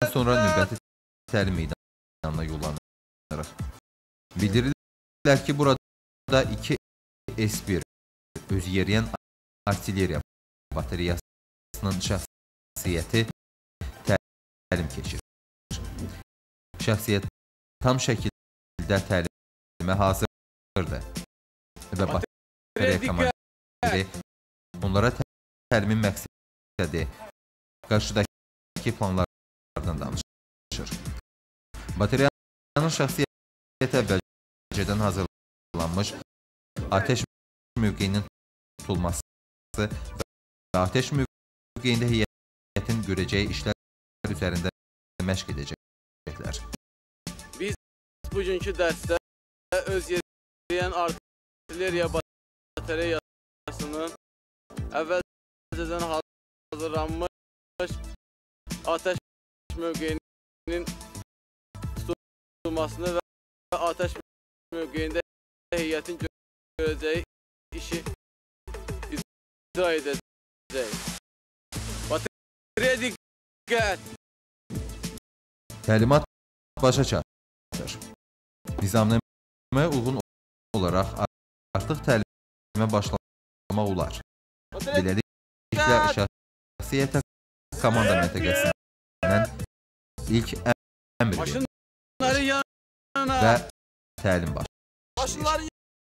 sonra növbəti təlim meydanına yollanırıq. Bildirirlər ki, burada 2 S1 özü yeriyən artilleriya bateriyasının şəxsiyyəti təlim keçirir. Şəxsiyyət tam şəkildə təlimə hazırdır və bateriya komandiri onlara təlimin məqsədi qarşıdakı planlardan danışır. Bateriyanın şəxsiyyəti əvvəlcədən hazırlanmış atəş mövqeyinin tutulması və atəş mövqeyində heyətin görəcəyi işlər üzərində məşq edəcəklər. Biz bugünkü dərsdə öz yeriyən artilleriya bateriyasının əvvəlcədən hazırlanmış atəş mövqeyinin tutulmasını və atəş mövqeyində heyətin görəcəyi işi icra edəcək. Bateriya diqqət! Təlimat başa çatır. Nizamnaməyə uyğun olaraq artıq təlimə başlamaq olar. Beləliklə, şəxsiyyətə komanda məntəqəsindən ilk əmr verilir və təlim başlayır.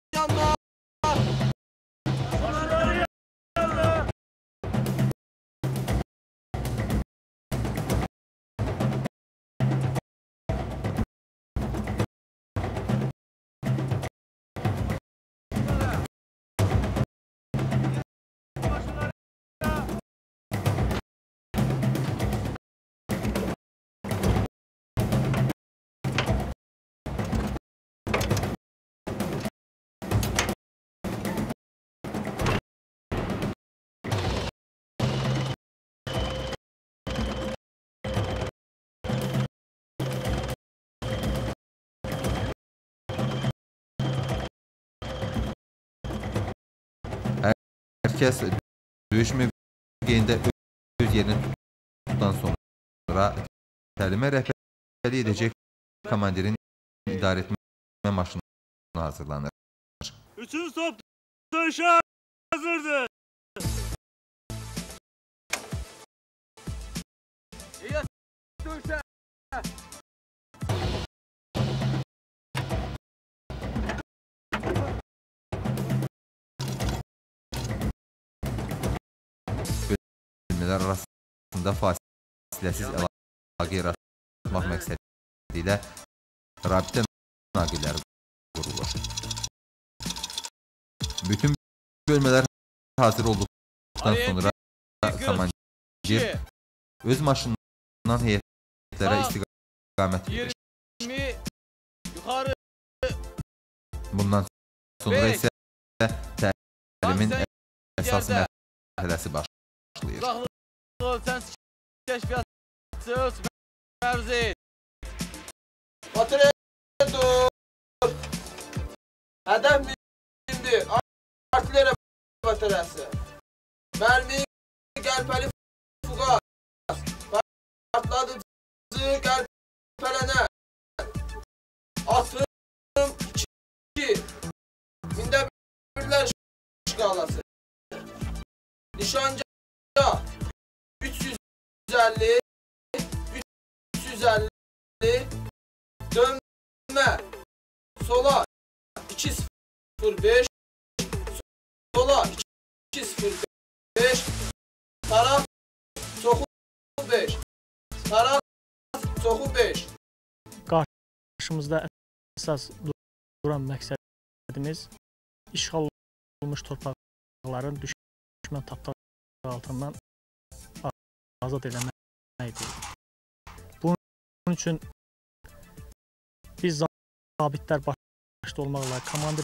Hər kəs döyüş mövqeyində öz yerini tutduqdan sonra təlimə rəhbərlik edəcək komandirin idarəetmə maşını hazırlanır. 3-cü top döyüşə hazırdır. Bölmələr arasında fasiləsiz əlaqə yaratmaq məqsədi ilə rabitə naqilləri qurulur. Bütün bölmələr hazır olduqdan sonra komandir öz maşınından heyətlərə istiqamət verir. Bundan sonra isə təlimin əsas mərhələsi başlayır. Bateriya dur. Hədəf bindi. Artilleriya bateriyası. Mərmi qəlpəli fuqas. Partladıcı qəlpələnə. Atım 2. Mində birlər şkalası. Nişancı 350 dönmə sola 205 sola 205 taraf soxu 5 taraf soxu 5. Qarşımızda əsas duran məqsədimiz işğal olunmuş torpaqların düşmən tapdağı altından azad eləməkdir. Bunun üçün biz zabitlər başda olmaqla,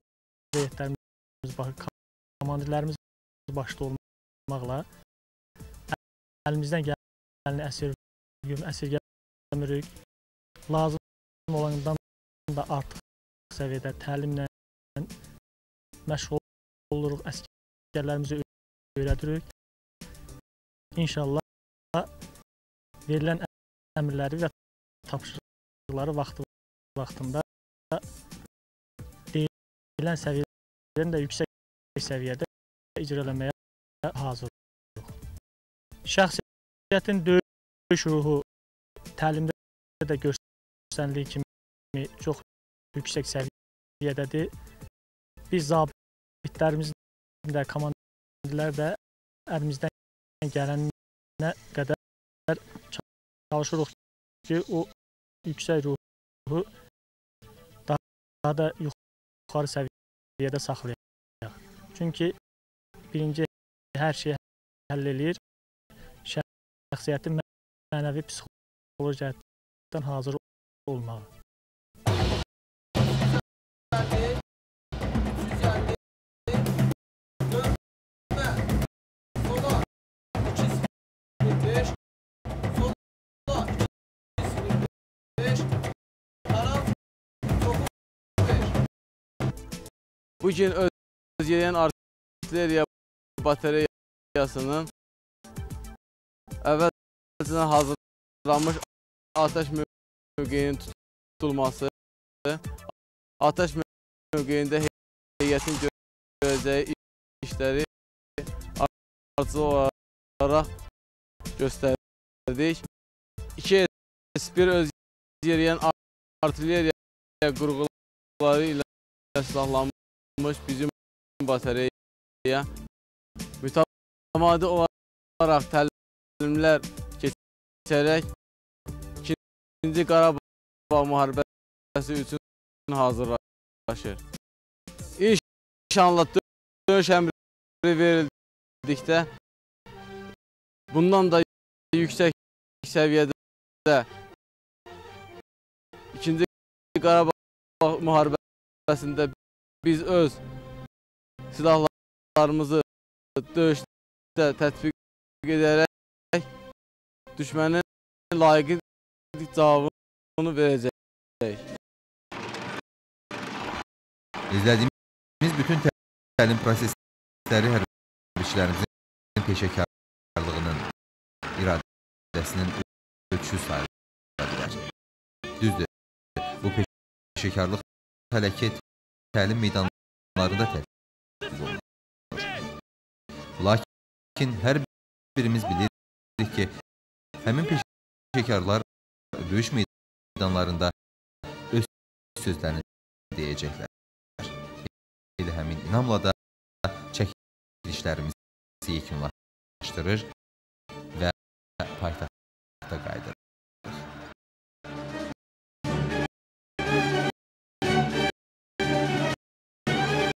komandirlərimiz başda olmaqla əlimizdən gələni əsirgəmirik. Lazım olandan da artıq səviyyədə təlimlə məşğul oluruq, əsgərlərimizi öyrədirik. İnşallah verilən əmrləri və tapşırıqları vaxtında deyilən səviyyədən də yüksək səviyyədə icra eləməyə hazırıq. Şəxsiyyətin döyüş ruhu təlimdə də göstərildiyi kimi çox yüksək səviyyədədir. Biz zabitlərimizin də, komandirlər də əlimizdən gələnə qədər çalışırıq ki, o yüksək ruhu daha da yuxarı səviyyədə saxlayaq. Çünki birinci hər şeyi həll eləyir, şəxsiyyətin mənəvi psixoloji cəhətdən hazır olmağı. Bugün Azerbaijani artilleriya batareyasının əvvəlcədən hazırlanmış atəş mövqeyinin tutulması, atəş mövqeyində heyətin görəcəyi işləri ardıcıl olaraq göstərdik. 2 S1 Azerbaijani artilleriya qurğuları ilə silahlanmış bizim batareya mütəmadi olaraq təlimlər keçərək 2-ci Qarabağ müharibəsi üçün hazırlaşır. İnşallah döyüş əmri verildikdə bundan da yüksək səviyyədə 2-ci Qarabağ müharibəsində biz öz silahlarımızı döyüşdə tətbiq edərək düşmənin layiqli cavabını verəcəyik. İzlədiyimiz bütün təlim prosesləri hərbiçilərimizin peşəkarlığının, iradəsinin ölçüsü sayıla bilər. Düzdür, bu peşəkarlıq hərəkət təlim meydanlarında tətbiq olunur. Lakin hər birimiz bilirik ki, həmin peşəkarlar döyüş meydanlarında öz sözlərini deyəcəklər. Elə həmin inamla da çəkilişlərimizi yekunlaşdırır və paytaxta qayıdırıq.